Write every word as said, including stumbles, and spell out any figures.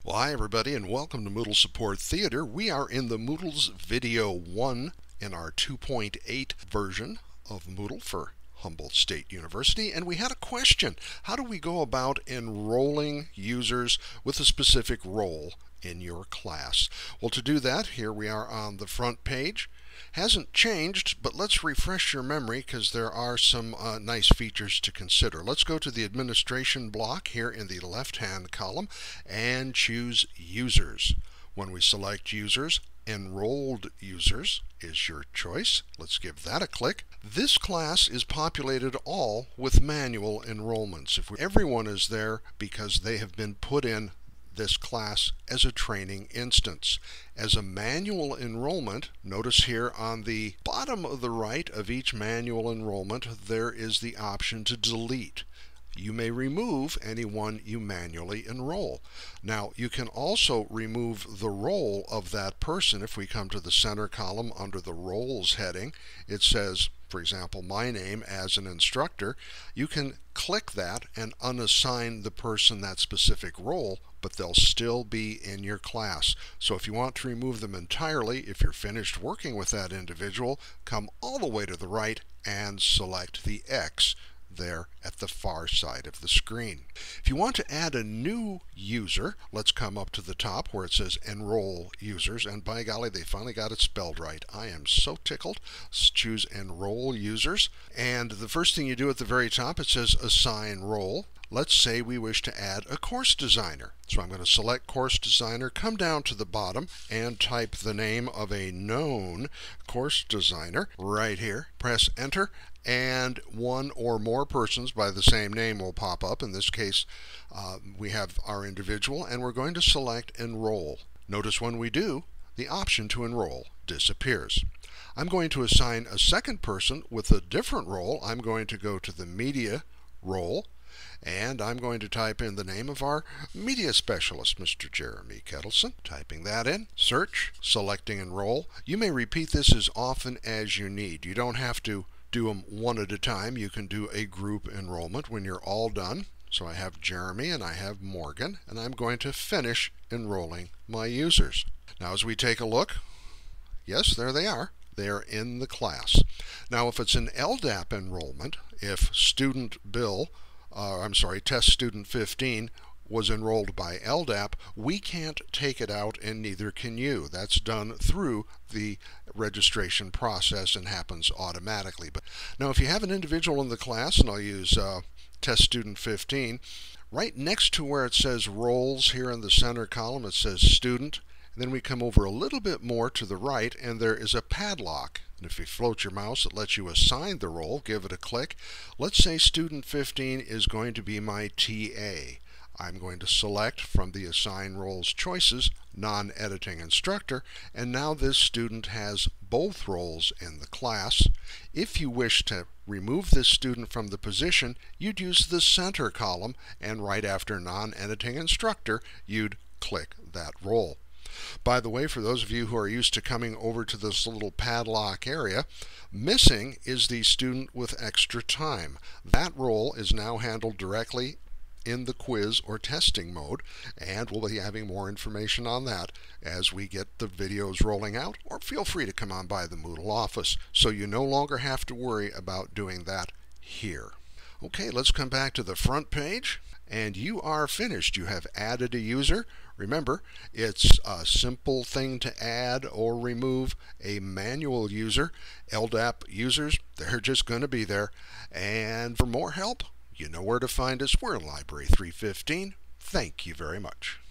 Well, hi everybody, and welcome to Moodle Support Theater. We are in the Moodle's Video one in our two point eight version of Moodle for Humboldt State University, and we had a question. How do we go about enrolling users with a specific role in your class? Well, to do that, here we are on the front page. Hasn't changed, but let's refresh your memory because there are some uh, nice features to consider. Let's go to the administration block here in the left-hand column and choose Users. When we select Users, Enrolled Users is your choice. Let's give that a click. This class is populated all with manual enrollments. If we, everyone is there because they have been put in this class as a training instance. As a manual enrollment, notice here on the bottom of the right of each manual enrollment there is the option to delete. You may remove anyone you manually enroll. Now you can also remove the role of that person. If we come to the center column under the roles heading, it says, for example, my name as an instructor. You can click that and unassign the person that specific role, but they'll still be in your class. So if you want to remove them entirely, if you're finished working with that individual, come all the way to the right and select the X there at the far side of the screen. If you want to add a new user, let's come up to the top where it says Enroll Users, and by golly, they finally got it spelled right. I am so tickled. Let's choose Enroll Users, and the first thing you do at the very top, it says Assign Role. Let's say we wish to add a course designer. So I'm going to select course designer, come down to the bottom and type the name of a known course designer right here. Press enter, and one or more persons by the same name will pop up. In this case, uh, we have our individual, and we're going to select enroll. Notice when we do, the option to enroll disappears. I'm going to assign a second person with a different role. I'm going to go to the media role, and I'm going to type in the name of our media specialist, Mister Jeremy Kettleson. Typing that in, search, selecting enroll. You may repeat this as often as you need. You don't have to do them one at a time. You can do a group enrollment when you're all done. So I have Jeremy and I have Morgan, and I'm going to finish enrolling my users. Now as we take a look, yes, there they are. They are in the class. Now if it's an L D A P enrollment, if student Bill Uh, I'm sorry, test student fifteen was enrolled by L D A P, we can't take it out, and neither can you. That's done through the registration process and happens automatically. But now if you have an individual in the class, and I'll use uh, test student fifteen, right next to where it says roles here in the center column, it says student. And then we come over a little bit more to the right, and there is a padlock. And if you float your mouse, it lets you assign the role. Give it a click. Let's say student fifteen is going to be my T A. I'm going to select from the Assign Roles choices, Non-Editing Instructor, and now this student has both roles in the class. If you wish to remove this student from the position, you'd use the center column, and right after Non-Editing Instructor, you'd click that role. By the way, for those of you who are used to coming over to this little padlock area, missing is the student with extra time. That role is now handled directly in the quiz or testing mode, and we'll be having more information on that as we get the videos rolling out, or feel free to come on by the Moodle office so you no longer have to worry about doing that here. Okay, let's come back to the front page, and you are finished. You have added a user. Remember, it's a simple thing to add or remove a manual user. L D A P users, they're just going to be there. And for more help, you know where to find us. We're in Library three fifteen. Thank you very much.